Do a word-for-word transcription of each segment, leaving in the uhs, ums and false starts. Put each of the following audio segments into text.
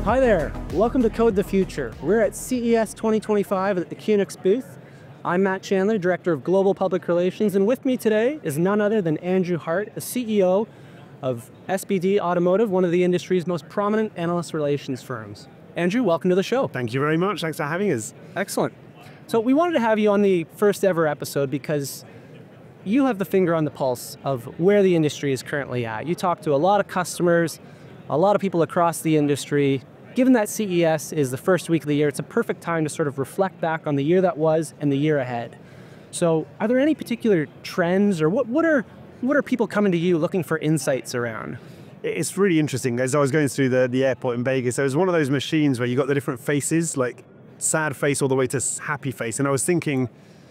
Hi there, welcome to Code the Future. We're at C E S twenty twenty-five at the Kunix booth. I'm Matt Chandler, Director of Global Public Relations, and with me today is none other than Andrew Hart, the C E O of S B D Automotive, one of the industry's most prominent analyst relations firms. Andrew, welcome to the show. Thank you very much, thanks for having us. Excellent. So we wanted to have you on the first ever episode because you have the finger on the pulse of where the industry is currently at. You talk to a lot of customers, a lot of people across the industry. Given that C E S is the first week of the year, it's a perfect time to sort of reflect back on the year that was and the year ahead. So are there any particular trends, or what, what, are, what are people coming to you looking for insights around? It's really interesting. As I was going through the, the airport in Vegas, there was one of those machines where you got the different faces, like sad face all the way to happy face. And I was thinking,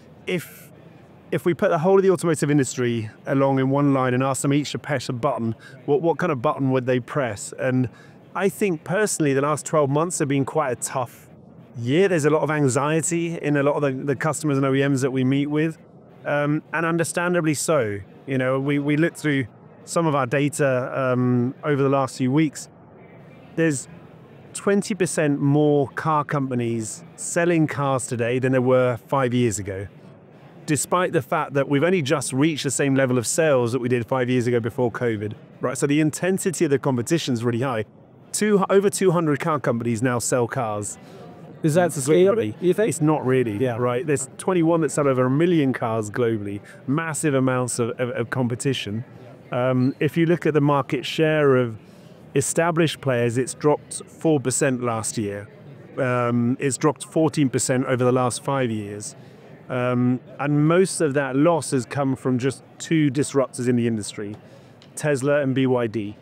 if, if we put the whole of the automotive industry along in one line and asked them each to press a button, what, what kind of button would they press? And I think personally the last twelve months have been quite a tough year. There's a lot of anxiety in a lot of the, the customers and O E Ms that we meet with, um, and understandably so. You know, we, we looked through some of our data um, over the last few weeks. There's twenty percent more car companies selling cars today than there were five years ago, despite the fact that we've only just reached the same level of sales that we did five years ago before COVID. Right, so the intensity of the competition is really high. Two, over two hundred car companies now sell cars. Is that sustainable, you think? It's not really, yeah. Right? There's twenty-one that sell over a million cars globally, massive amounts of, of, of competition. Um, if you look at the market share of established players, it's dropped four percent last year. Um, it's dropped fourteen percent over the last five years. Um, and most of that loss has come from just two disruptors in the industry, Tesla and B Y D.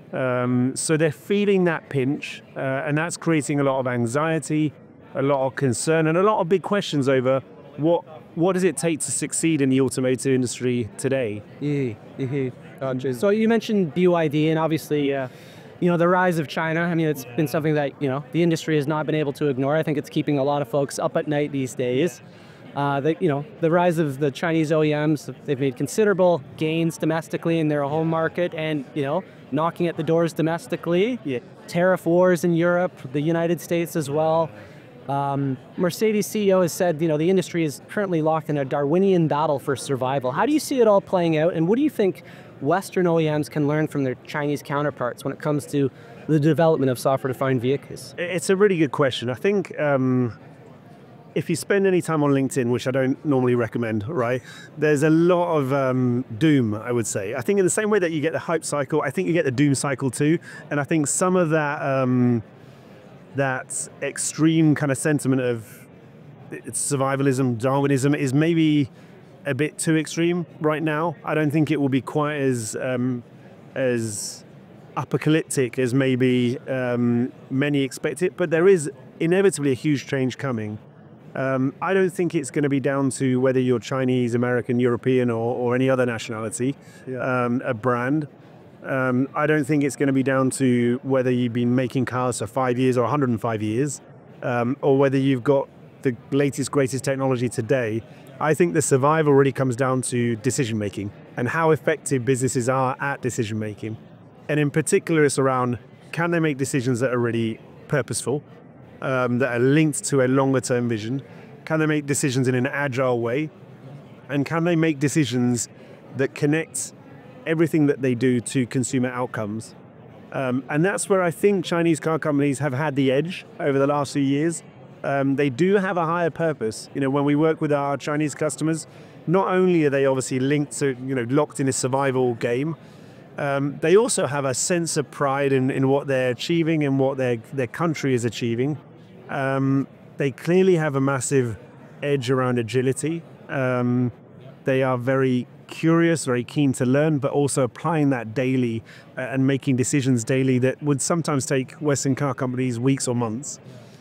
Um, so they're feeling that pinch, uh, and that's creating a lot of anxiety, a lot of concern, and a lot of big questions over what what does it take to succeed in the automotive industry today. Yeah, yeah. Gotcha. So you mentioned B Y D, and obviously, uh, you know, the rise of China. I mean, it's been something that, you know, the industry has not been able to ignore. I think it's keeping a lot of folks up at night these days. Uh, the, you know, the rise of the Chinese O E Ms, they've made considerable gains domestically in their home market, and, you know, knocking at the doors domestically. Yeah. Tariff wars in Europe, the United States as well. Um, Mercedes C E O has said, you know, the industry is currently locked in a Darwinian battle for survival. How do you see it all playing out, and what do you think Western O E Ms can learn from their Chinese counterparts when it comes to the development of software-defined vehicles? It's a really good question. I think um, if you spend any time on LinkedIn, which I don't normally recommend, right, there's a lot of um, doom, I would say. I think in the same way that you get the hype cycle, I think you get the doom cycle too. And I think some of that, um, that extreme kind of sentiment of survivalism, Darwinism is maybe a bit too extreme right now. I don't think it will be quite as, um, as apocalyptic as maybe um, many expect it, but there is inevitably a huge change coming. Um, I don't think it's going to be down to whether you're Chinese, American, European, or, or any other nationality, yeah. um, a brand. Um, I don't think it's going to be down to whether you've been making cars for five years or one hundred and five years, um, or whether you've got the latest, greatest technology today. I think the survival really comes down to decision making and how effective businesses are at decision making. And in particular, it's around, can they make decisions that are really purposeful? Um, that are linked to a longer term vision? Can they make decisions in an agile way? And can they make decisions that connect everything that they do to consumer outcomes? Um, and that's where I think Chinese car companies have had the edge over the last few years. Um, they do have a higher purpose. You know, when we work with our Chinese customers, not only are they obviously linked to, you know, locked in a survival game, um, they also have a sense of pride in, in what they're achieving and what their, their country is achieving. Um, they clearly have a massive edge around agility. Um, they are very curious, very keen to learn, but also applying that daily uh, and making decisions daily that would sometimes take Western car companies weeks or months.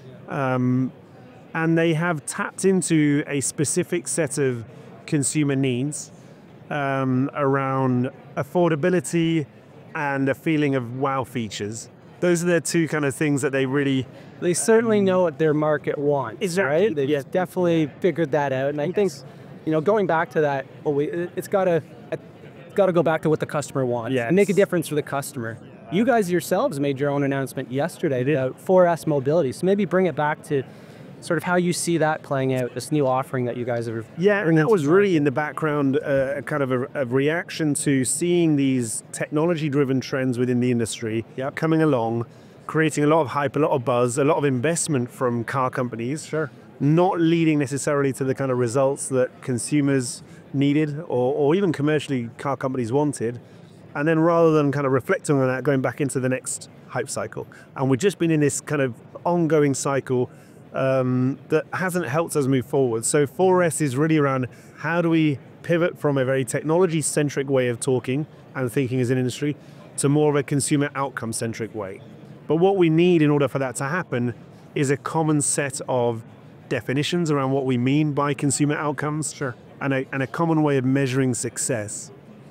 Um, and they have tapped into a specific set of consumer needs um, around affordability and a feeling of wow features. Those are the two kind of things that they really... They certainly know what their market wants, exactly. Right? They've yes. definitely figured that out. And I yes. think, you know, going back to that, well, we, it's got to it's got to go back to what the customer wants yes. and make a difference for the customer. You guys yourselves made your own announcement yesterday about four S mobility. So maybe bring it back to sort of how you see that playing out, this new offering that you guys are. Yeah, and that was really in the background, uh, kind of a, a reaction to seeing these technology-driven trends within the industry Yep. coming along, creating a lot of hype, a lot of buzz, a lot of investment from car companies. Sure. Not leading necessarily to the kind of results that consumers needed or, or even commercially car companies wanted. And then rather than kind of reflecting on that, going back into the next hype cycle. And we've just been in this kind of ongoing cycle um, that hasn't helped us move forward. So four S is really around how do we pivot from a very technology-centric way of talking and thinking as an industry to more of a consumer outcome-centric way. But what we need in order for that to happen is a common set of definitions around what we mean by consumer outcomes. Sure. And a, and a common way of measuring success.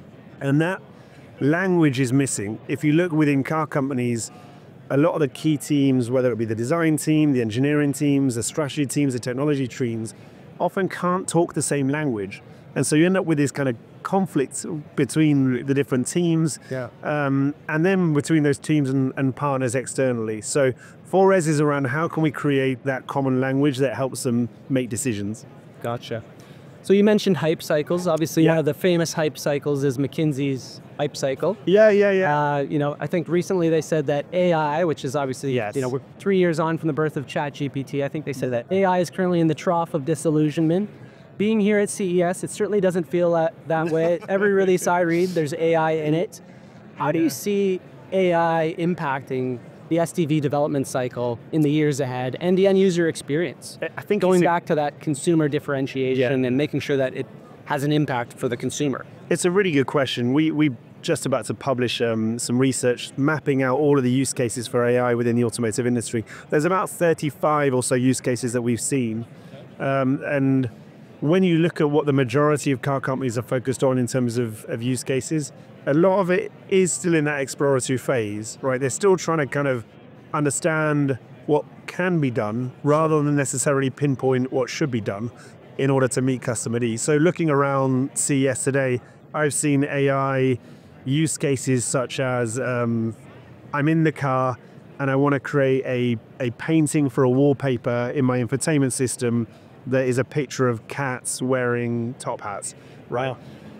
And that language is missing. If you look within car companies, a lot of the key teams, whether it be the design team, the engineering teams, the strategy teams, the technology teams, often can't talk the same language. And so you end up with this kind of conflict between the different teams, Yeah. um, and then between those teams and, and partners externally. So four S is around how can we create that common language that helps them make decisions. Gotcha. So you mentioned hype cycles. Obviously, Yeah. one of the famous hype cycles is McKinsey's hype cycle. Yeah, yeah, yeah. Uh, you know, I think recently they said that A I, which is obviously, Yes. you know, we're three years on from the birth of ChatGPT. I think they said that A I is currently in the trough of disillusionment. Being here at C E S, it certainly doesn't feel that, that way. Every release I read, there's A I in it. How do you see A I impacting the S D V development cycle in the years ahead and the end user experience? I think Going it's a- back to that consumer differentiation and making sure that it has an impact for the consumer. It's a really good question. We we just about to publish um, some research mapping out all of the use cases for A I within the automotive industry. There's about thirty-five or so use cases that we've seen, um, and when you look at what the majority of car companies are focused on in terms of, of use cases, a lot of it is still in that exploratory phase, right? They're still trying to kind of understand what can be done rather than necessarily pinpoint what should be done in order to meet customer needs. So looking around C E S today, I've seen A I use cases such as um, I'm in the car and I want to create a, a painting for a wallpaper in my infotainment system that is a picture of cats wearing top hats, right?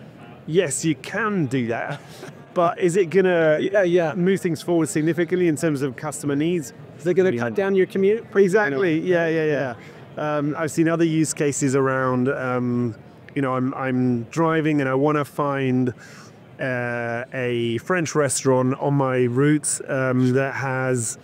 Yes, you can do that, but is it gonna Yeah, yeah. move things forward significantly in terms of customer needs? Is it going to cut down your commute? Exactly. Yeah, yeah, yeah. Um, I've seen other use cases around. Um, you know, I'm I'm driving and I want to find uh, a French restaurant on my route um, that has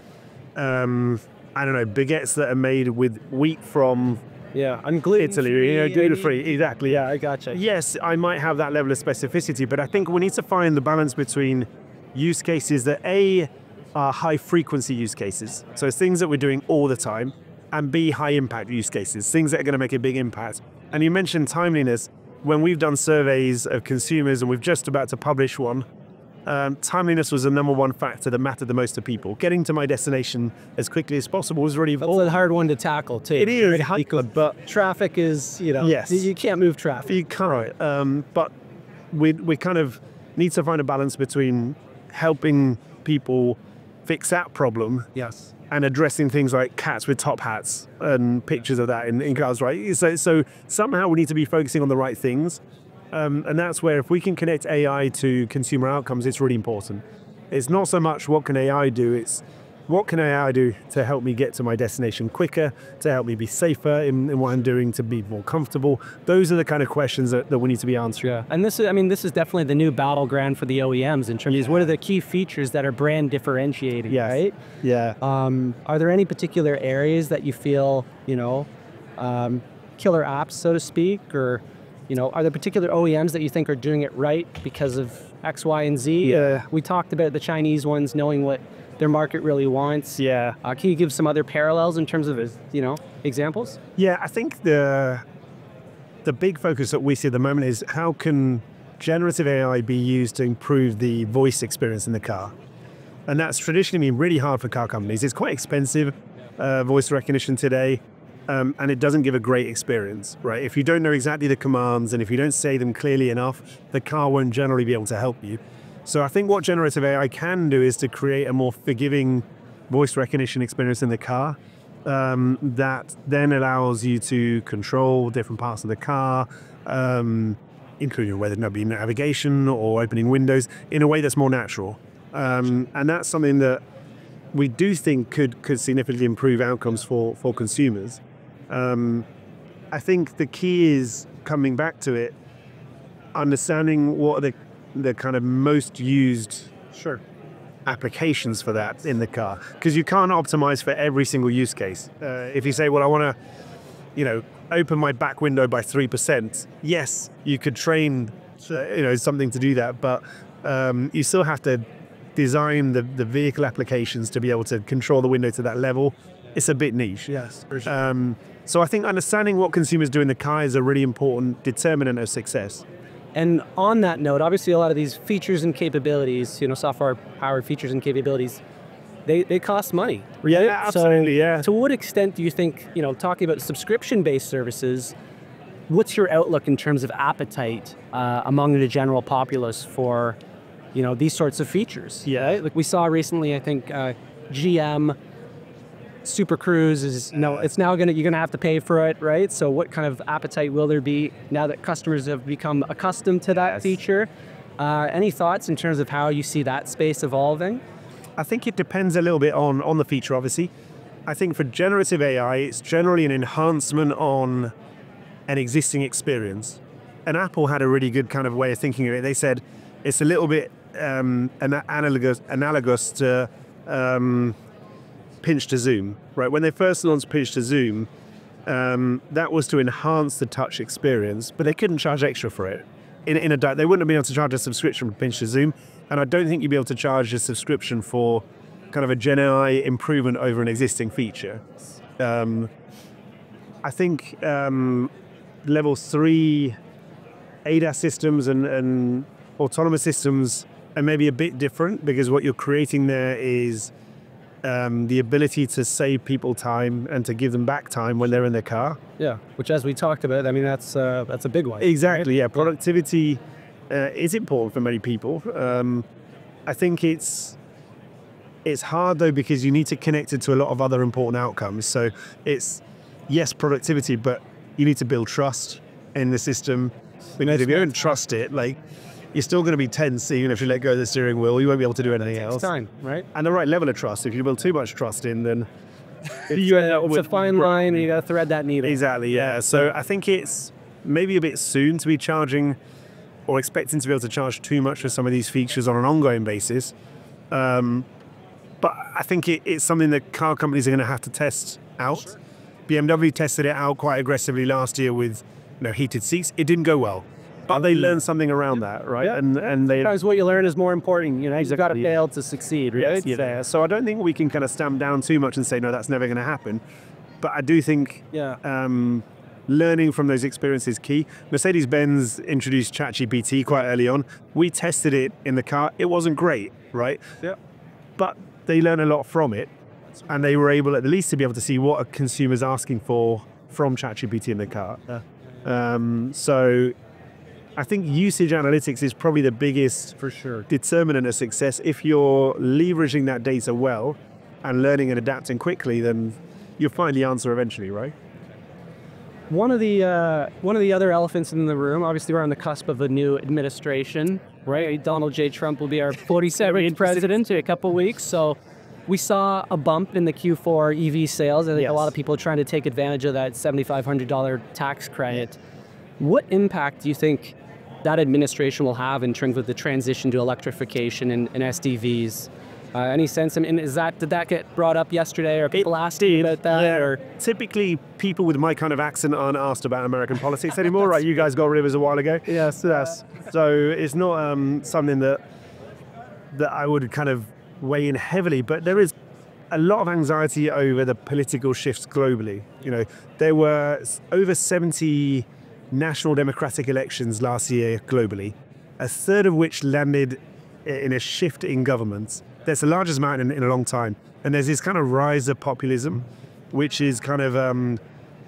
um, I don't know baguettes that are made with wheat from Yeah, and gluten Italy. You know, gluten free. Exactly. Yeah, I gotcha. Yes, I might have that level of specificity, but I think we need to find the balance between use cases that A, are high frequency use cases, so it's things that we're doing all the time, and B, high impact use cases, things that are going to make a big impact. And you mentioned timeliness. When we've done surveys of consumers, and we're just about to publish one, um, timeliness was the number one factor that mattered the most to people. Getting to my destination as quickly as possible was really That's a hard one to tackle too. It is, Right? But traffic is, you know, Yes. you can't move traffic. You can't, um, but we we kind of need to find a balance between helping people fix that problem Yes. and addressing things like cats with top hats and pictures of that in, in cars, right? So, so somehow we need to be focusing on the right things, um, and that's where if we can connect A I to consumer outcomes, it's really important. It's not so much what can A I do, it's what can A I do to help me get to my destination quicker, to help me be safer in, in what I'm doing, to be more comfortable. Those are the kind of questions that, that we need to be answering. Yeah, and this is, I mean, this is definitely the new battleground for the O E Ms in terms of what are the key features that are brand differentiating, Yes. right? Yeah. Um, are there any particular areas that you feel, you know, um, killer apps, so to speak, or, you know, are there particular O E Ms that you think are doing it right because of X, Y, and Z? Yeah. We talked about the Chinese ones knowing what their market really wants. Yeah. Uh, can you give some other parallels in terms of, you know, examples? Yeah, I think the the big focus that we see at the moment is how can generative A I be used to improve the voice experience in the car? And that's traditionally been really hard for car companies. It's quite expensive, uh, voice recognition today, um, and it doesn't give a great experience, right? If you don't know exactly the commands and if you don't say them clearly enough, the car won't generally be able to help you. So I think what generative A I can do is to create a more forgiving voice recognition experience in the car um, that then allows you to control different parts of the car, um, including whether it be navigation or opening windows, in a way that's more natural. Um, and that's something that we do think could could significantly improve outcomes for, for consumers. Um, I think the key is coming back to it, understanding what are the, the kind of most used Sure. applications for that in the car, because you can't optimize for every single use case. Uh, if you say, well, I want to, you know, open my back window by three percent, yes, you could train, uh, you know, something to do that, but um, you still have to design the, the vehicle applications to be able to control the window to that level. It's a bit niche. Yes, for sure. Um, so I think understanding what consumers do in the car is a really important determinant of success. And on that note, obviously a lot of these features and capabilities, you know, software-powered features and capabilities, they, they cost money. Yeah, right? absolutely, so yeah. To what extent do you think, you know, talking about subscription-based services, what's your outlook in terms of appetite uh, among the general populace for, you know, these sorts of features? Yeah. Right? Like we saw recently, I think uh, G M Super Cruise is no, it's now gonna you're gonna have to pay for it, right? So what kind of appetite will there be now that customers have become accustomed to that Yes. feature? Uh, any thoughts in terms of how you see that space evolving? I think it depends a little bit on, on the feature, obviously. I think for generative A I, it's generally an enhancement on an existing experience. And Apple had a really good kind of way of thinking of it. They said it's a little bit um, an analogous, analogous to um, pinch to zoom, right? When they first launched pinch to zoom, um, that was to enhance the touch experience, but they couldn't charge extra for it. In, in a they wouldn't have been able to charge a subscription for pinch to zoom, and I don't think you'd be able to charge a subscription for kind of a Gen A I improvement over an existing feature. Um, I think um, level three A D A S systems and, and autonomous systems are maybe a bit different, because what you're creating there is Um, the ability to save people time and to give them back time when they're in their car. Yeah, which as we talked about, I mean, that's uh, that's a big one. Exactly, yeah. Productivity uh, is important for many people. Um, I think it's it's hard though, because you need to connect it to a lot of other important outcomes. So it's, yes, productivity, but you need to build trust in the system. Because if you don't trust it, like, you're still going to be tense even if you let go of the steering wheel. You won't be able to do anything else. Time, right? And the right level of trust. If you build too much trust in, then It's, uh, it's a fine line, and you got to thread that needle. Exactly, yeah. So I think it's maybe a bit soon to be charging or expecting to be able to charge too much for some of these features on an ongoing basis. Um, but I think it, it's something that car companies are going to have to test out. Sure. B M W tested it out quite aggressively last year with, you know, heated seats. It didn't go well. But they learned something around that, right? Yeah. And and they Sometimes what you learn is more important. You know, you've got to fail to succeed, right? Yes, yeah. So I don't think we can kind of stamp down too much and say, no, that's never going to happen. But I do think Yeah. um, learning from those experiences is key. Mercedes-Benz introduced ChatGPT quite early on. We tested it in the car. It wasn't great, right? Yeah. But they learned a lot from it. And they were able at least to be able to see what a consumer's asking for from ChatGPT in the car. Yeah. Um, so I think usage analytics is probably the biggest For sure. determinant of success. If you're leveraging that data well and learning and adapting quickly, then you'll find the answer eventually, right? One of the uh, one of the other elephants in the room. Obviously, we're on the cusp of a new administration, right? Donald J. Trump will be our forty-seventh president in a couple weeks. So we saw a bump in the Q four E V sales. I think Yes. a lot of people are trying to take advantage of that seventy-five hundred dollars tax credit. What impact do you think that administration will have in terms of the transition to electrification and, and S D Vs? Uh, any sense? I mean, is that did that get brought up yesterday, or people asked you about that? Yeah. Or Typically, people with my kind of accent aren't asked about American politics anymore, right? You guys got rid of us a while ago. yes, yes. So it's not um, something that that I would kind of weigh in heavily, but there is a lot of anxiety over the political shifts globally. You know, there were over seventy national democratic elections last year globally, a third of which landed in a shift in governments. That's the largest amount in, in a long time. And there's this kind of rise of populism, which is kind of um,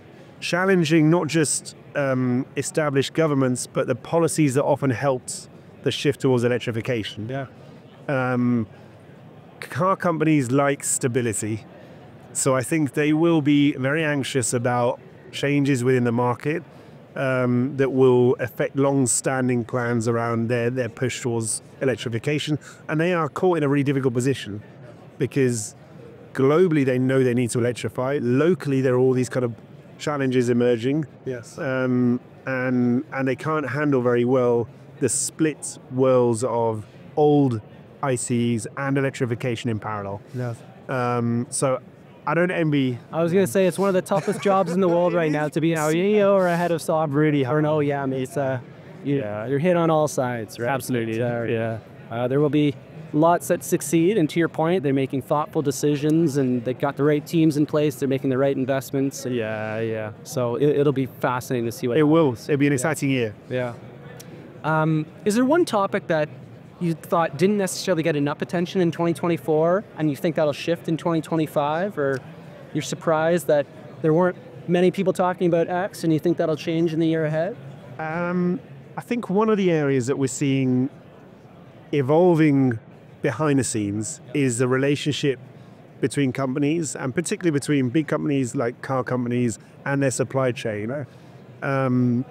challenging not just um, established governments, but the policies that often helped the shift towards electrification. Yeah. Um, car companies like stability, so I think they will be very anxious about changes within the market um, that will affect long-standing plans around their, their push towards electrification. And they are caught in a really difficult position because globally they know they need to electrify. Locally there are all these kind of challenges emerging. Yes. Um, and, and they can't handle very well the split worlds of old I C Es and electrification in parallel. Yes. Um, so I don't envy. I was going to say it's one of the toughest jobs in the world right now to be an C E O or a head of Saab, really, or an O E M. It's uh, yeah, you're hit on all sides, right? Absolutely. Yeah. yeah. Uh, there will be lots that succeed, and to your point, they're making thoughtful decisions, and they've got the right teams in place. They're making the right investments. And yeah, yeah. So it, it'll be fascinating to see what. It will. It'll be an exciting yeah. year. Yeah. Um, is there one topic that you thought didn't necessarily get enough attention in twenty twenty-four, and you think that'll shift in twenty twenty-five, or you're surprised that there weren't many people talking about X, and you think that'll change in the year ahead? Um, I think one of the areas that we're seeing evolving behind the scenes is the relationship between companies, and particularly between big companies like car companies and their supply chain. Um,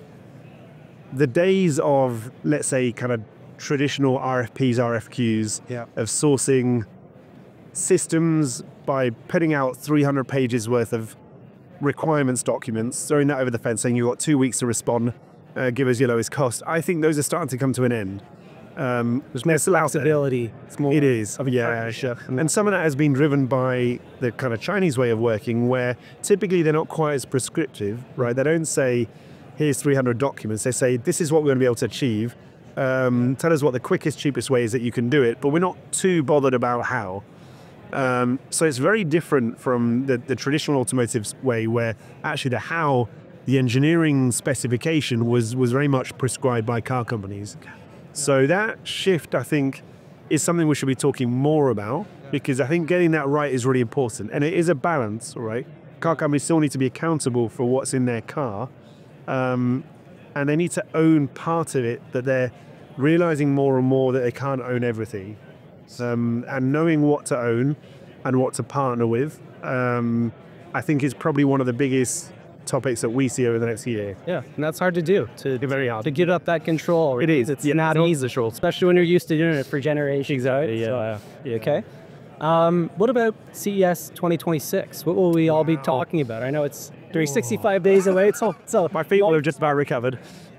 the days of, let's say, kind of traditional R F Ps, R F Qs yeah. of sourcing systems by putting out three hundred pages worth of requirements documents, throwing that over the fence, saying you've got two weeks to respond, uh, give us your lowest cost. I think those are starting to come to an end. Um, There's more flexibility. It's more, it is, of yeah. And some of that has been driven by the kind of Chinese way of working, where typically they're not quite as prescriptive, right? They don't say, here's three hundred documents. They say, this is what we're going to be able to achieve. Um, tell us what the quickest, cheapest way is that you can do it, but we're not too bothered about how. Um, so it's very different from the, the traditional automotive way, where actually the how, the engineering specification was, was very much prescribed by car companies. So that shift, I think, is something we should be talking more about, because I think getting that right is really important. And it is a balance, right? Car companies still need to be accountable for what's in their car. Um, and they need to own part of it, that they're realizing more and more that they can't own everything. Um, and knowing what to own and what to partner with, um, I think is probably one of the biggest topics that we see over the next year. Yeah, and that's hard to do, to, very hard. to get up that control. It is. It's yeah, not it's easy, especially when you're used to doing it for generations. Exactly, yeah. So, uh, yeah. Okay. Um, what about C E S twenty twenty-six? What will we all be talking about? I know it's three hundred sixty-five days away. It's all, it's all, My feet will have just about recovered.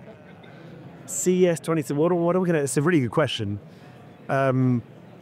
C E S twenty-six, what, what are we going to, it's a really good question. Um,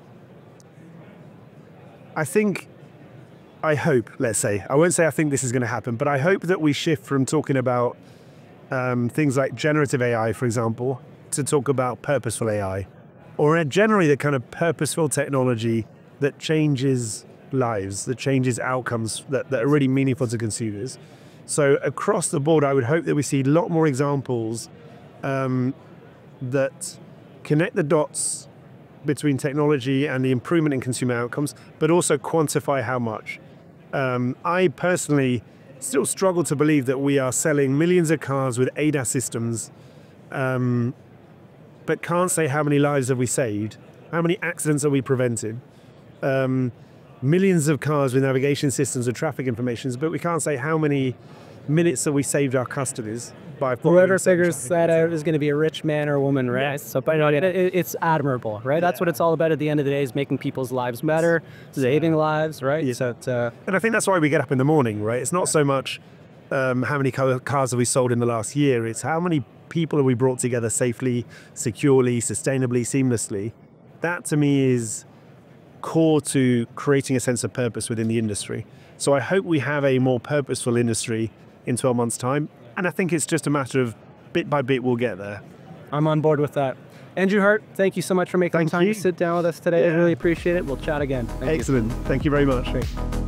I think, I hope, let's say, I won't say I think this is going to happen, but I hope that we shift from talking about um, things like generative A I, for example, to talk about purposeful A I, or generally the kind of purposeful technology that changes lives, that changes outcomes that, that are really meaningful to consumers. So across the board, I would hope that we see a lot more examples um, that connect the dots between technology and the improvement in consumer outcomes, but also quantify how much. Um, I personally still struggle to believe that we are selling millions of cars with A D A S systems, um, but can't say how many lives have we saved, how many accidents have we prevented, um, millions of cars with navigation systems and traffic information, but we can't say how many minutes that we saved our customers. By whoever figures that out is going to be a rich man or woman, right? Yes. So, but it, it's admirable, right? That's yeah. what it's all about at the end of the day, is making people's lives better, saving lives, right? Yeah. So, it's, uh, and I think that's why we get up in the morning, right? It's not so much um, how many cars have we sold in the last year, it's how many people have we brought together safely, securely, sustainably, seamlessly. That to me is core to creating a sense of purpose within the industry. So I hope we have a more purposeful industry in twelve months' time. And I think it's just a matter of bit by bit we'll get there. I'm on board with that. Andrew Hart, thank you so much for making thank time you. to sit down with us today. Yeah. I really appreciate it. We'll chat again. Thank Excellent. You. Thank you very much. Great.